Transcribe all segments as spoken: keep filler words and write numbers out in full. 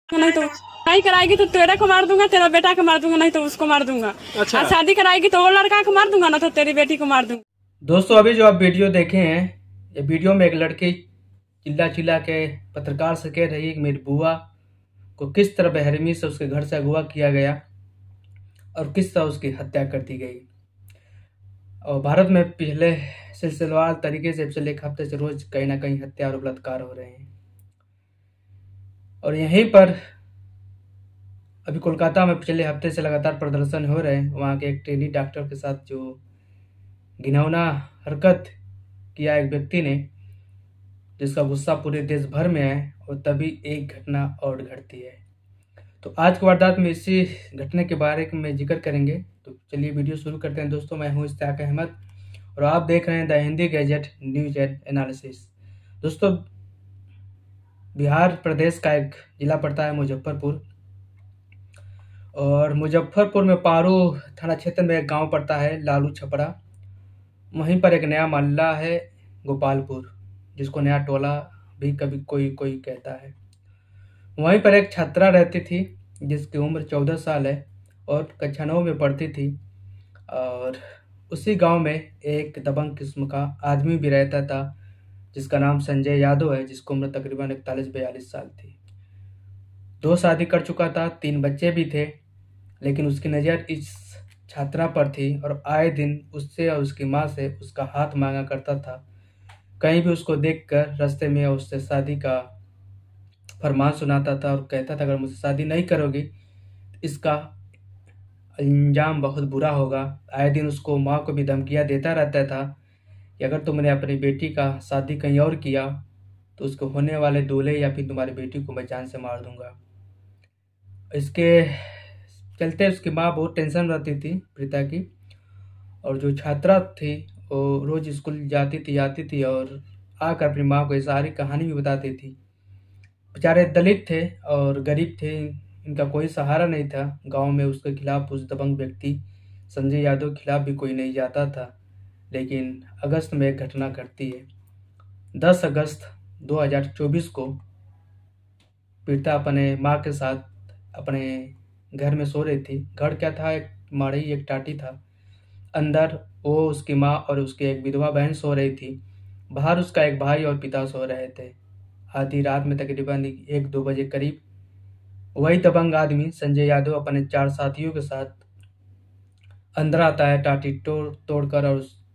नहीं तो नहीं कराएगी तो तेरे को मार दूंगा, तेरा बेटा को मार दूंगा, नहीं तो उसको मार दूंगा। अच्छा। और शादी कराएगी तो वो लड़का को मार दूंगा, ना तो तेरी बेटी को मार दूंगा। दोस्तों, अभी जो आप वीडियो देखे हैं, ये वीडियो में एक लड़की चिल्ला चिल्ला के पत्रकार से कह रही है कि मेरी बुआ को किस तरह बेरहमी से उसके घर से अगवा किया गया और किस तरह उसकी हत्या कर दी गई। और भारत में पिछले सिलसिलेवार तरीके से पिछले एक हफ्ते से रोज कहीं ना कहीं हत्या और बलात्कार हो रहे हैं। और यहीं पर अभी कोलकाता में पिछले हफ्ते से लगातार प्रदर्शन हो रहे हैं। वहाँ के एक ट्रेनी डॉक्टर के साथ जो घिनौना हरकत किया एक व्यक्ति ने, जिसका गुस्सा पूरे देश भर में है, और तभी एक घटना और घटती है। तो आज की वारदात में इसी घटने के बारे में जिक्र करेंगे। तो चलिए वीडियो शुरू करते हैं। दोस्तों, मैं हूं इश्तियाक अहमद और आप देख रहे हैं the Hindi gadget news and analysis. दोस्तों, बिहार प्रदेश का एक जिला पड़ता है मुजफ्फरपुर, और मुजफ्फरपुर में पारू थाना क्षेत्र में एक गांव पड़ता है लालू छपरा। वहीं पर एक नया मोहल्ला है गोपालपुर, जिसको नया टोला भी कभी कोई कोई कहता है। वहीं पर एक छात्रा रहती थी जिसकी उम्र चौदह साल है और कक्षा नौ में पढ़ती थी। और उसी गांव में एक दबंग किस्म का आदमी भी रहता था जिसका नाम संजय यादव है, जिसको उम्र तकरीबन इकतालीस बयालीस साल थी। दो शादी कर चुका था, तीन बच्चे भी थे, लेकिन उसकी नज़र इस छात्रा पर थी और आए दिन उससे और उसकी माँ से उसका हाथ मांगा करता था। कहीं भी उसको देखकर रास्ते में उससे शादी का फरमान सुनाता था और कहता था अगर मुझसे शादी नहीं करोगी तो इसका अंजाम बहुत बुरा होगा। आए दिन उसको माँ को भी धमकियाँ देता रहता था कि अगर तुमने अपनी बेटी का शादी कहीं और किया तो उसको होने वाले दूल्हे या फिर तुम्हारी बेटी को मैं जान से मार दूंगा। इसके चलते उसकी माँ बहुत टेंशन रहती थी प्रीता की। और जो छात्रा थी वो रोज स्कूल जाती थी आती थी और आकर अपनी माँ को ये सारी कहानी भी बताती थी। बेचारे दलित थे और गरीब थे, इनका कोई सहारा नहीं था। गांव में उसके खिलाफ उस दबंग व्यक्ति संजय यादव के खिलाफ भी कोई नहीं जाता था। लेकिन अगस्त में एक घटना घटती है। दस अगस्त दो हज़ार चौबीस को पीड़िता अपने माँ के साथ अपने घर में सो रही थी। घर क्या था, एक माड़ी एक टाटी था। अंदर वो उसकी माँ और उसकी एक विधवा बहन सो रही थी। बाहर उसका एक भाई और पिता सो रहे थे। आधी रात में तकरीबन एक दो बजे करीब वही दबंग आदमी संजय यादव अपने चार साथियों के साथ अंदर आता है, टाटी तोड़ तोड़कर, और उस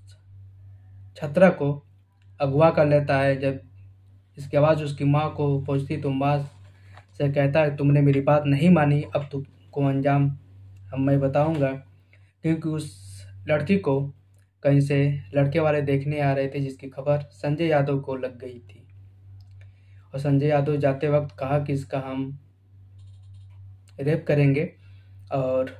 छात्रा को अगवा कर लेता है। जब इसकी आवाज़ उसकी माँ को पहुंचती तो माँ से कहता है तुमने मेरी बात नहीं मानी, अब तुमको अंजाम हम मैं बताऊंगा। क्योंकि उस लड़की को कहीं से लड़के वाले देखने आ रहे थे, जिसकी खबर संजय यादव को लग गई थी। और संजय यादव जाते वक्त कहा कि इसका हम रेप करेंगे और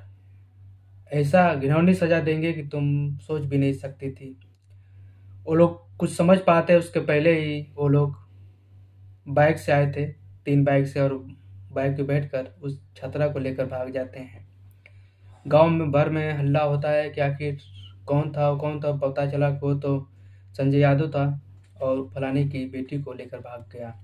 ऐसा घिनौनी सजा देंगे कि तुम सोच भी नहीं सकती थी। वो लोग कुछ समझ पाते उसके पहले ही वो लोग बाइक से आए थे, तीन बाइक से, और बाइक पे बैठकर उस छात्रा को लेकर भाग जाते हैं। गांव में भर में हल्ला होता है कि आखिर कौन था कौन था पता चला कि वो तो संजय यादव था और फलाने की बेटी को लेकर भाग गया।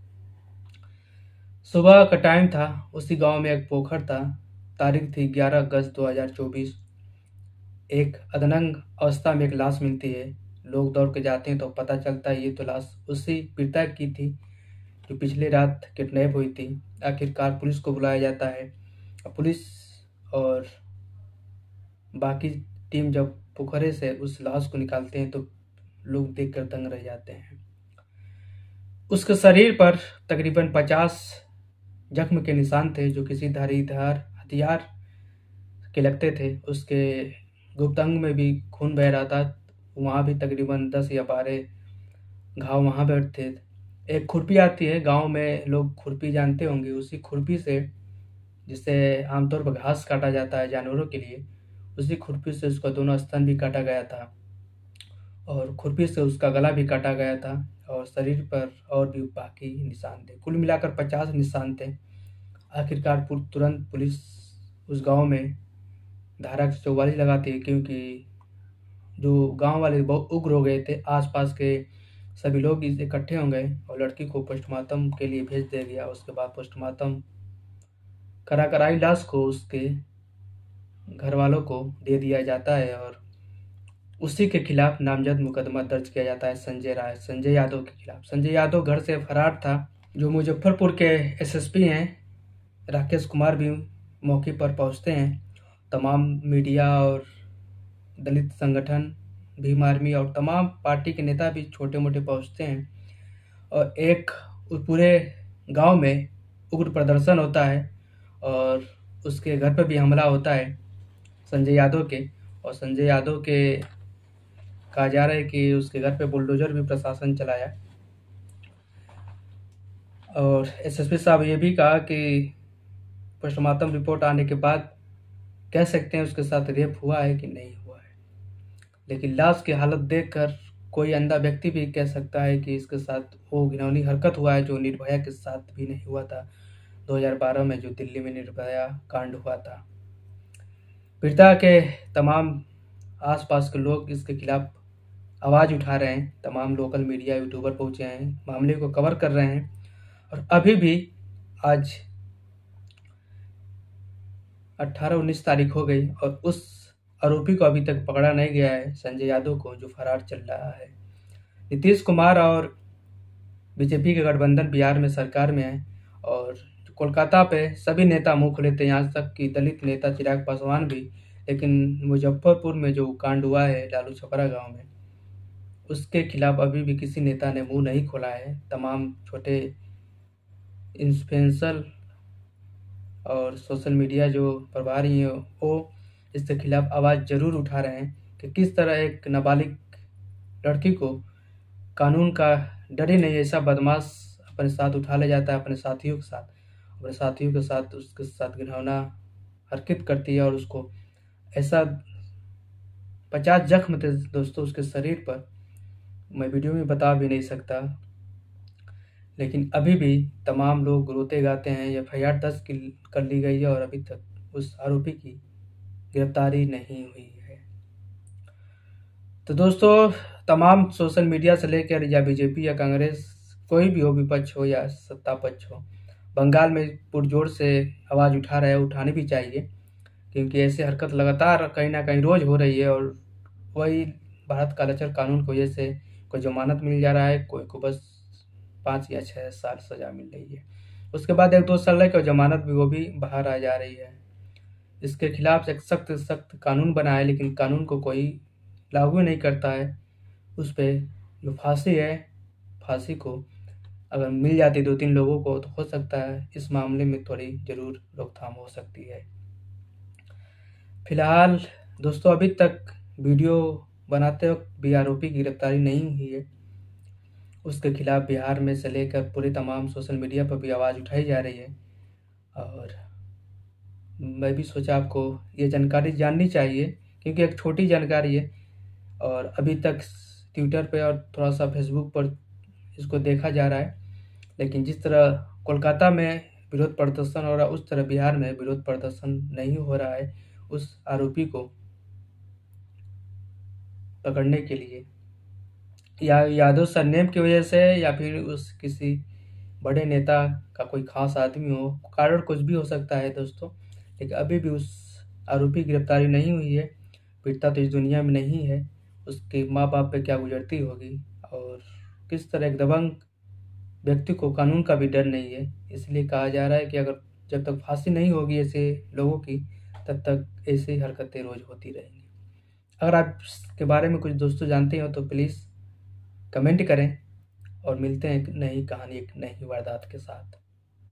सुबह का टाइम था। उसी गांव में एक पोखर था। तारीख थी ग्यारह अगस्त दो हज़ार चौबीस। एक अधनंग अवस्था में एक लाश मिलती है। लोग दौड़ के जाते हैं तो पता चलता है ये तो लाश उसी पीड़िता की थी जो पिछली रात किडनैप हुई थी। आखिरकार पुलिस को बुलाया जाता है। पुलिस और बाकी टीम जब पोखरे से उस लाश को निकालते हैं तो लोग देखकर दंग रह जाते हैं। उसके शरीर पर तकरीबन पचास जख्म के निशान थे जो किसी धारीदार हथियार के लगते थे। उसके गुप्त अंग में भी खून बह रहा था। वहाँ भी तकरीबन दस या बारह घाव वहाँ पर थे। एक खुरपी आती है गांव में, लोग खुरपी जानते होंगे। उसी खुरपी से, जिससे आमतौर पर घास काटा जाता है जानवरों के लिए, उसी खुरपी से उसका दोनों स्तन भी काटा गया था और खुरपी से उसका गला भी काटा गया था और शरीर पर और भी बाकी निशान थे। कुल मिलाकर पचास निशान थे। आखिरकार तुरंत पुलिस उस गांव में धारा चौवालीस लगाती है, क्योंकि जो गांव वाले बहुत उग्र हो गए थे। आसपास के सभी लोग इकट्ठे हो गए और लड़की को पोस्टमार्टम के लिए भेज दिया गया। उसके बाद पोस्टमार्टम करा कराई लाश को उसके घर वालों को दे दिया जाता है और उसी के खिलाफ नामजद मुकदमा दर्ज किया जाता है संजय राय संजय यादव के खिलाफ। संजय यादव घर से फरार था। जो मुजफ्फरपुर के एसएसपी हैं राकेश कुमार भी मौके पर पहुंचते हैं। तमाम मीडिया और दलित संगठन, भीम आर्मी और तमाम पार्टी के नेता भी छोटे मोटे पहुंचते हैं और एक उस पूरे गांव में उग्र प्रदर्शन होता है और उसके घर पर भी हमला होता है संजय यादव के। और संजय यादव के कहा जा रहा है कि उसके घर पे बुलडोजर भी प्रशासन चलाया। और एसएसपी साहब ये भी कहा कि पोस्टमार्टम रिपोर्ट आने के बाद कह सकते हैं उसके साथ रेप हुआ है कि नहीं हुआ है, लेकिन लाश की हालत देखकर कोई अंधा व्यक्ति भी कह सकता है कि इसके साथ वो घिनौनी हरकत हुआ है जो निर्भया के साथ भी नहीं हुआ था दो हज़ार बारह में, जो दिल्ली में निर्भया कांड हुआ था। पीड़िता के तमाम आसपास के लोग इसके खिलाफ आवाज़ उठा रहे हैं। तमाम लोकल मीडिया यूट्यूबर पहुंचे हैं, मामले को कवर कर रहे हैं और अभी भी आज अट्ठारह उन्नीस तारीख हो गई और उस आरोपी को अभी तक पकड़ा नहीं गया है, संजय यादव को, जो फरार चल रहा है। नीतीश कुमार और बीजेपी के गठबंधन बिहार में सरकार में है और कोलकाता पे सभी नेता मुंह खुलेते हैं, यहाँ तक कि दलित नेता चिराग पासवान भी। लेकिन मुजफ्फरपुर में जो कांड हुआ है लालू छपरा गांव में, उसके खिलाफ अभी भी किसी नेता ने मुंह नहीं खोला है। तमाम छोटे इन्फ्लुएंसर और सोशल मीडिया जो प्रभारी हैं वो इसके खिलाफ आवाज़ जरूर उठा रहे हैं कि किस तरह एक नाबालिग लड़की को कानून का डर ही नहीं, ऐसा बदमाश अपने साथ उठा ले जाता है, अपने साथियों के साथ अपने साथियों के साथ उसके साथ घिनौना हरकत करती है और उसको ऐसा पचास जख्म थे दोस्तों उसके शरीर पर, मैं वीडियो में बता भी नहीं सकता। लेकिन अभी भी तमाम लोग रोते गाते हैं। एफ आई आर दर्ज कर ली गई है और अभी तक उस आरोपी की गिरफ्तारी नहीं हुई है। तो दोस्तों, तमाम सोशल मीडिया से लेकर या बीजेपी या कांग्रेस, कोई भी हो, विपक्ष हो या सत्ता पक्ष हो, बंगाल में पुरजोर से आवाज़ उठा रहा है, उठानी भी चाहिए, क्योंकि ऐसे हरकत लगातार कहीं ना कहीं रोज़ हो रही है और वही भारत का लचर कानून की वजह से कोई जमानत मिल जा रहा है, कोई को बस पाँच या छः साल सज़ा मिल रही है, उसके बाद एक दो साल की जमानत भी वो भी बाहर आ जा रही है। इसके खिलाफ एक सख्त सख्त कानून बना है, लेकिन कानून को कोई लागू नहीं करता है। उस पर जो फांसी है, फांसी को अगर मिल जाती दो तीन लोगों को तो हो सकता है इस मामले में थोड़ी ज़रूर रोकथाम हो सकती है। फिलहाल दोस्तों, अभी तक वीडियो बनाते वक्त भी आरोपी की गिरफ्तारी नहीं हुई है। उसके खिलाफ बिहार में से लेकर पूरे तमाम सोशल मीडिया पर भी आवाज़ उठाई जा रही है और मैं भी सोचा आपको ये जानकारी जाननी चाहिए, क्योंकि एक छोटी जानकारी है और अभी तक ट्विटर पे और थोड़ा सा फेसबुक पर इसको देखा जा रहा है। लेकिन जिस तरह कोलकाता में विरोध प्रदर्शन हो रहा है, उस तरह बिहार में विरोध प्रदर्शन नहीं हो रहा है उस आरोपी को पकड़ने के लिए, या यादव सरनेम की वजह से या फिर उस किसी बड़े नेता का कोई खास आदमी हो, कारण कुछ भी हो सकता है दोस्तों। लेकिन अभी भी उस आरोपी की गिरफ्तारी नहीं हुई है। पीड़िता तो इस दुनिया में नहीं है, उसके माँ बाप पे क्या गुजरती होगी और किस तरह एक दबंग व्यक्ति को कानून का भी डर नहीं है। इसलिए कहा जा रहा है कि अगर जब तक फांसी नहीं होगी ऐसे लोगों की, तब तक ऐसी हरकतें रोज होती रहेंगी। अगर आप इसके बारे में कुछ दोस्तों जानते हो तो प्लीज़ कमेंट करें और मिलते हैं एक नई कहानी, एक नई वारदात के साथ।